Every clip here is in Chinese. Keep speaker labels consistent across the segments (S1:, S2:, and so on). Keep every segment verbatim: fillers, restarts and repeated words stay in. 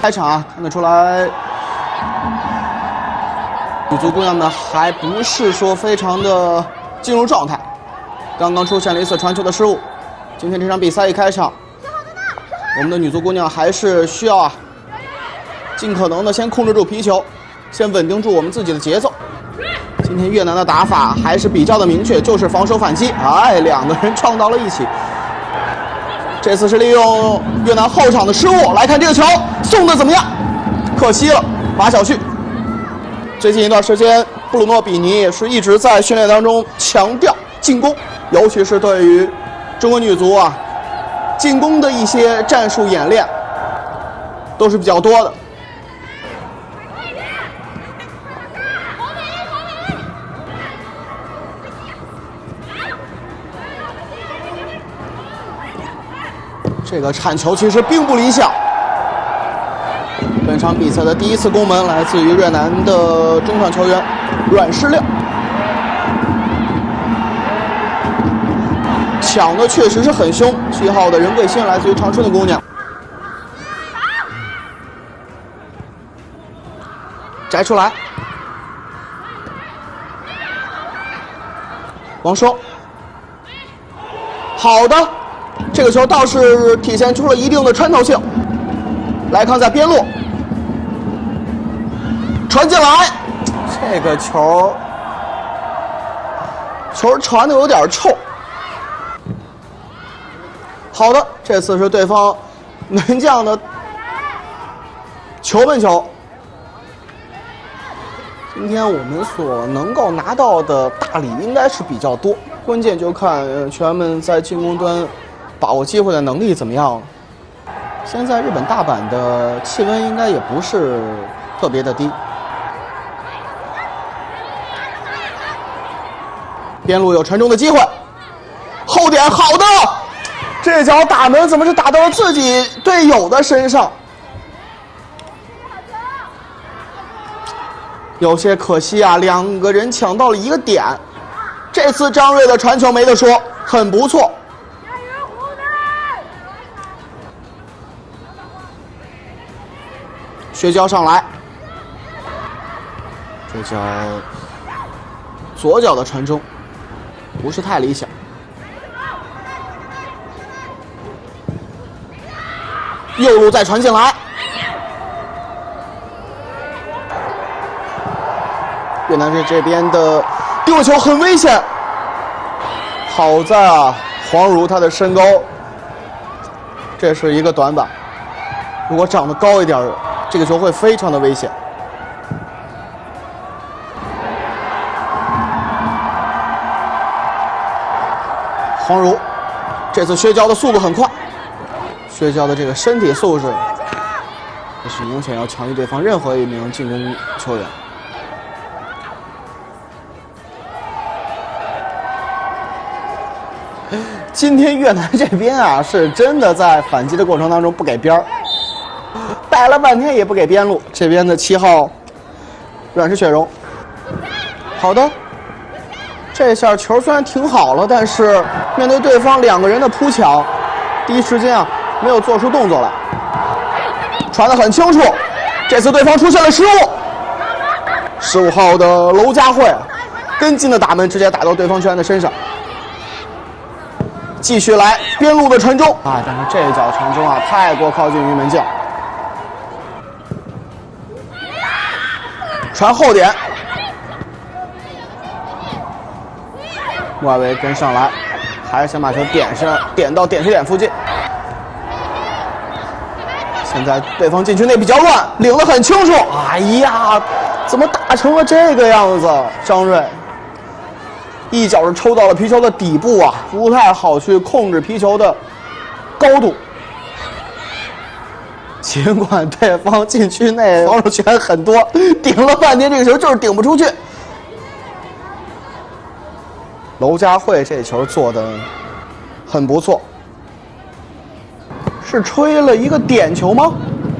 S1: 开场啊，看得出来，女足姑娘们还不是说非常的进入状态，刚刚出现了一次传球的失误。今天这场比赛一开场，我们的女足姑娘还是需要啊，尽可能的先控制住皮球，先稳定住我们自己的节奏。今天越南的打法还是比较的明确，就是防守反击。哎，两个人撞到了一起。这次是利用越南后场的失误，来看这个球送的怎么样？可惜了，马晓旭。最近一段时间，布鲁诺比尼也是一直在训练当中强调进攻，尤其是对于中国女足啊进攻的一些战术演练都是比较多的。这个铲球其实并不理想。本场比赛的第一次攻门来自于越南的中场球员阮诗亮，抢的确实是很凶。七号的任桂欣来自于长春的姑娘，摘出来，王霜，好的。这个球倒是体现出了一定的穿透性。来看在边路传进来，这个球球传的有点臭。好的，这次是对方门将的球门球。今天我们所能够拿到的大礼应该是比较多，关键就看球员们在进攻端把握机会的能力怎么样了？现在日本大阪的气温应该也不是特别的低。边路有传中的机会，后点好的，这脚打门怎么是打到了自己队友的身上？有些可惜啊，两个人抢到了一个点。这次张睿的传球没得说，很不错。薛娇上来，这脚左脚的传中不是太理想。右路再传进来，越南队这边的丢球很危险。好在啊，黄茹她的身高，这是一个短板，如果长得高一点，这个球会非常的危险。黄茹，这次薛娇的速度很快，薛娇的这个身体素质也是明显要强于对方任何一名进攻球员。今天越南这边啊，是真的在反击的过程当中不给边儿。摆了半天也不给边路，这边的七号阮氏雪荣，好的，这下球虽然停好了，但是面对对方两个人的扑抢，第一时间啊没有做出动作来，传得很清楚。这次对方出现了失误，十五号的娄佳慧跟进的打门，直接打到对方球员的身上。继续来边路的传中啊，但是这一脚传中啊太过靠近于门将。传后点，外围跟上来，还是想把球点上，点到点球点附近。现在对方禁区内比较乱，领得很清楚。哎呀，怎么打成了这个样子？张睿一脚是抽到了皮球的底部啊，不太好去控制皮球的高度。尽管对方禁区内防守球员很多，顶了半天这个球就是顶不出去。娄佳慧这球做的很不错，是吹了一个点球吗？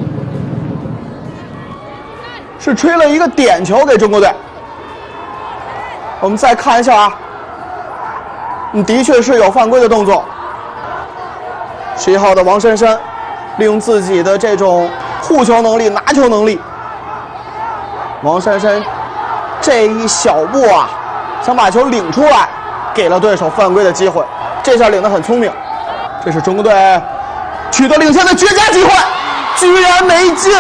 S1: 是吹了一个点球给中国队。我们再看一下啊，的确是有犯规的动作。十一号的王珊珊利用自己的这种护球能力、拿球能力。王珊珊这一小步啊，想把球领出来，给了对手犯规的机会。这下领得很聪明。这是中国队取得领先的绝佳机会，居然没进。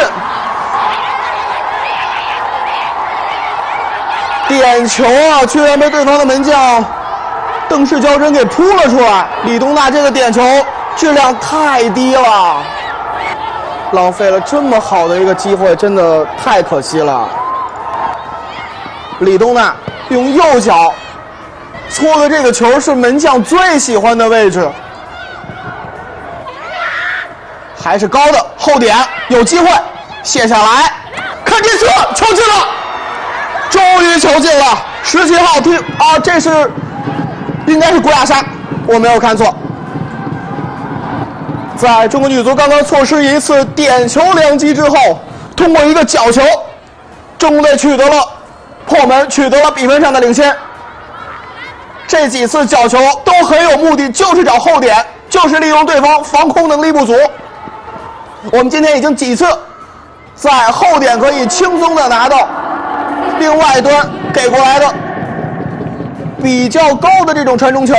S1: 点球啊，居然被对方的门将邓氏娇珍给扑了出来。李东娜这个点球质量太低了，浪费了这么好的一个机会，真的太可惜了。李东娜用右脚搓的这个球是门将最喜欢的位置，还是高的后点，有机会卸下来，看电视，球进了，终于球进了。十七号踢啊，这是应该是郭亚莎，我没有看错。在中国女足刚刚错失一次点球良机之后，通过一个角球，中国队取得了破门，取得了比分上的领先。这几次角球都很有目的，就是找后点，就是利用对方防空能力不足。我们今天已经几次在后点可以轻松的拿到另外端给过来的比较高的这种传中球。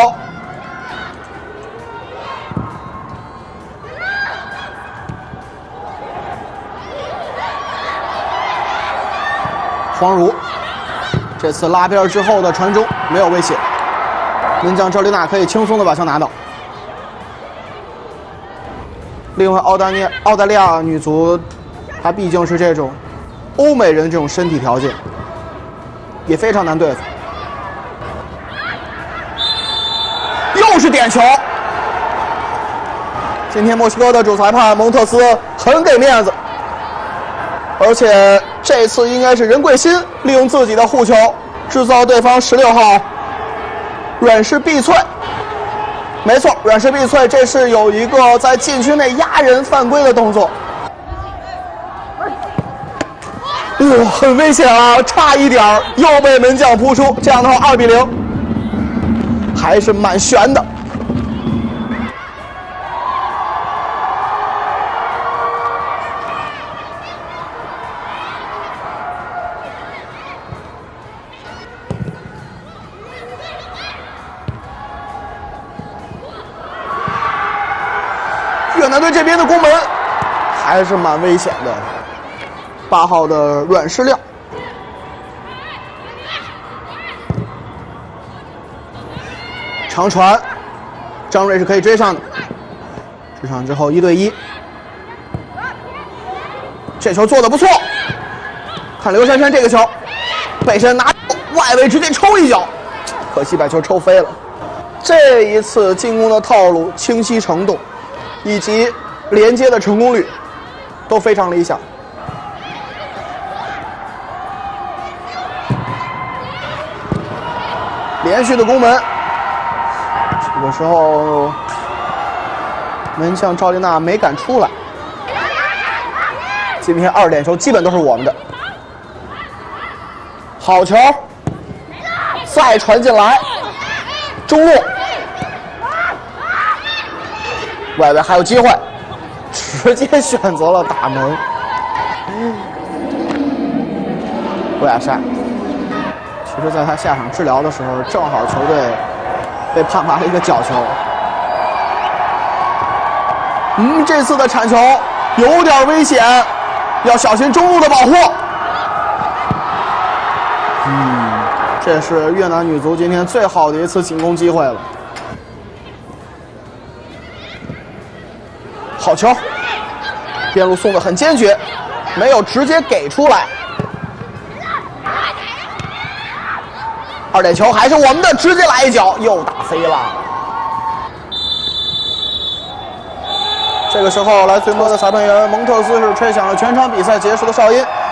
S1: 黄茹这次拉边之后的传中没有威胁，门将赵丽娜可以轻松的把球拿到。另外，澳大利亚澳大利亚女足，她毕竟是这种欧美人这种身体条件，也非常难对付。又是点球！今天墨西哥的主裁判蒙特斯很给面子，而且这次应该是任桂欣利用自己的护球制造对方十六号阮氏碧翠。没错，阮氏碧翠这是有一个在禁区内压人犯规的动作。哇，很危险啊，差一点又被门将扑出。这样的话，二比零，还是蛮悬的。越南队这边的攻门还是蛮危险的。八号的阮诗亮，长传，张睿是可以追上的。追上之后一对一，这球做得不错。看刘珊珊这个球，背身拿外围直接抽一脚，可惜把球抽飞了。这一次进攻的套路、清晰程度以及连接的成功率都非常理想。连续的攻门，这个时候门将赵丽娜没敢出来。今天二点球基本都是我们的。好球，再传进来，中路，外围还有机会，直接选择了打门。郭亚莎。其实，在他下场治疗的时候，正好球队被判罚了一个角球。嗯，这次的铲球有点危险，要小心中路的保护。嗯，这是越南女足今天最好的一次进攻机会了。好球，边路送的很坚决，没有直接给出来。二点球还是我们的，直接来一脚，又打飞了。这个时候，来自英国的裁判员蒙特斯是吹响了全场比赛结束的哨音。